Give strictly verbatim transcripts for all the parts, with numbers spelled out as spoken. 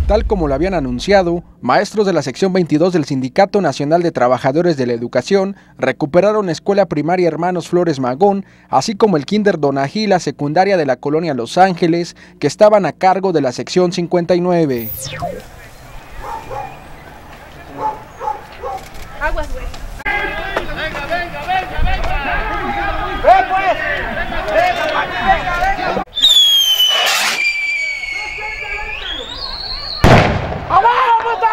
Tal como lo habían anunciado, maestros de la sección veintidós del Sindicato Nacional de Trabajadores de la Educación recuperaron Escuela Primaria Hermanos Flores Magón, así como el Kinder Donají y la secundaria de la Colonia Los Ángeles, que estaban a cargo de la sección cincuenta y nueve. Aguas, güey. Venga, venga, venga, venga. Ven, pues. Venga, venga, venga. ¡Abajo, puto!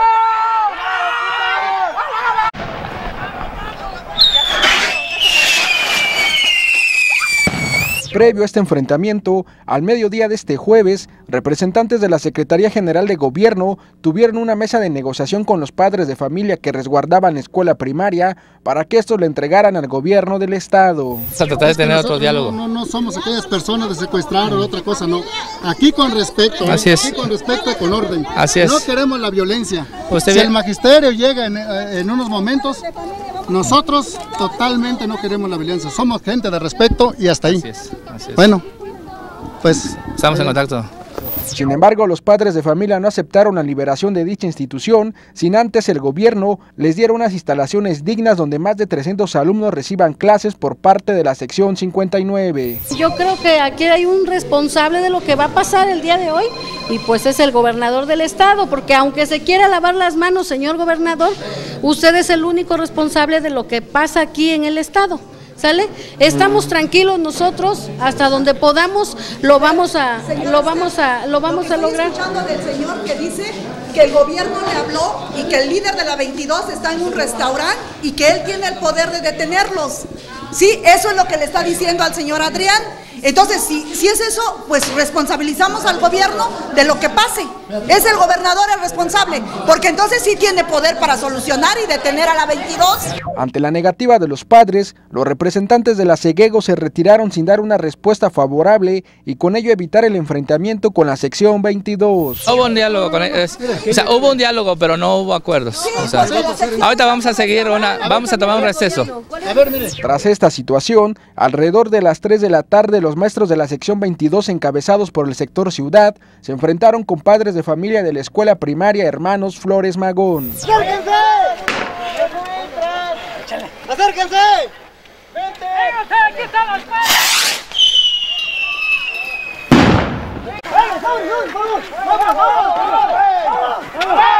Previo a este enfrentamiento, al mediodía de este jueves, representantes de la Secretaría General de Gobierno tuvieron una mesa de negociación con los padres de familia que resguardaban escuela primaria para que estos le entregaran al gobierno del estado. A tratar de tener otro diálogo. No, no, no somos aquellas personas de secuestrar o otra cosa, no. Aquí con respeto, Así es. aquí con respeto y con orden. Así es. No queremos la violencia. Usted si bien. el magisterio llega en, en unos momentos, nosotros totalmente no queremos la violencia. Somos gente de respeto y hasta ahí. Así es, así es. Bueno, pues... Estamos en contacto. Sin embargo, los padres de familia no aceptaron la liberación de dicha institución sin antes el gobierno les diera unas instalaciones dignas donde más de trescientos alumnos reciban clases por parte de la sección cincuenta y nueve. Yo creo que aquí hay un responsable de lo que va a pasar el día de hoy y pues es el gobernador del estado, porque aunque se quiera lavar las manos, señor gobernador, usted es el único responsable de lo que pasa aquí en el estado. ¿Sale? Estamos tranquilos nosotros, hasta donde podamos lo vamos a lo vamos a lo vamos a lograr. Estoy escuchando del señor que dice que el gobierno le habló y que el líder de la veintidós está en un restaurante y que él tiene el poder de detenerlos. Sí, eso es lo que le está diciendo al señor Adrián. Entonces, si, si es eso, pues responsabilizamos al gobierno de lo que pase. Es el gobernador el responsable, porque entonces sí tiene poder para solucionar y detener a la veintidós. Ante la negativa de los padres, los representantes de la Segego se retiraron sin dar una respuesta favorable y con ello evitar el enfrentamiento con la sección veintidós. Hubo un diálogo con ellos, o sea, hubo un diálogo, pero no hubo acuerdos. O sea, ahorita vamos a seguir una, vamos a tomar un receso. Tras esta situación, alrededor de las tres de la tarde, los maestros de la sección veintidós, encabezados por el sector Ciudad, se enfrentaron con padres de familia de la escuela primaria Hermanos Flores Magón. ¡Acérquense! ¡Acérquense! ¡Vente! ¡Aquí está la escuela! ¡Vamos, vamos, vamos! ¡Vamos, vamos! ¡Vamos!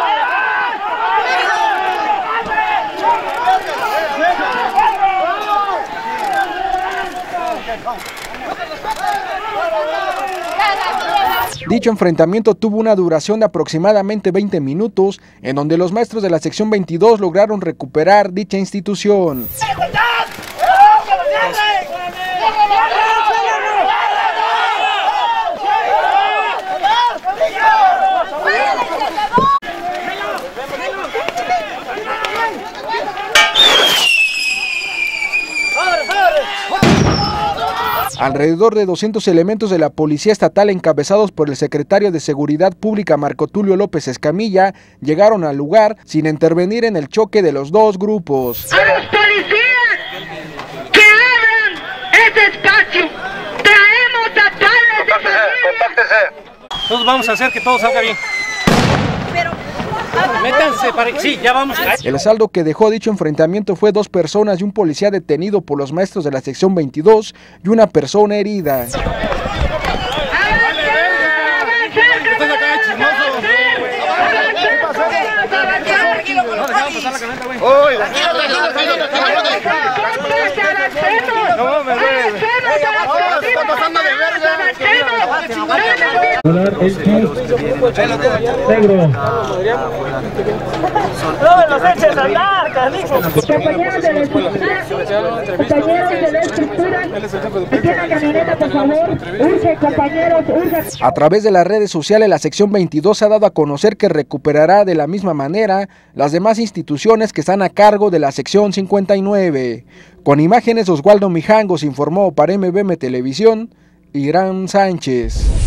Dicho enfrentamiento tuvo una duración de aproximadamente veinte minutos, en donde los maestros de la sección veintidós lograron recuperar dicha institución. Alrededor de doscientos elementos de la Policía Estatal, encabezados por el secretario de Seguridad Pública Marco Tulio López Escamilla, llegaron al lugar sin intervenir en el choque de los dos grupos. A los policías que abran ese espacio, traemos a padres de familia. Nosotros vamos a hacer que todo salga bien. Métanse para... Sí, ya vamos. El saldo que dejó dicho enfrentamiento fue dos personas y un policía detenido por los maestros de la sección veintidós y una persona herida. ¡No los eches a andar, canijo! Compañeros de la estructura, compañeros de la estructura, aquí en la camioneta, por favor, urge, compañeros, urge. A través de las redes sociales, la sección veintidós ha dado a conocer que recuperará de la misma manera las demás instituciones que están a cargo de la sección cincuenta y nueve. Con imágenes, Oswaldo Mijangos informó para M B M Televisión, Irán Sánchez.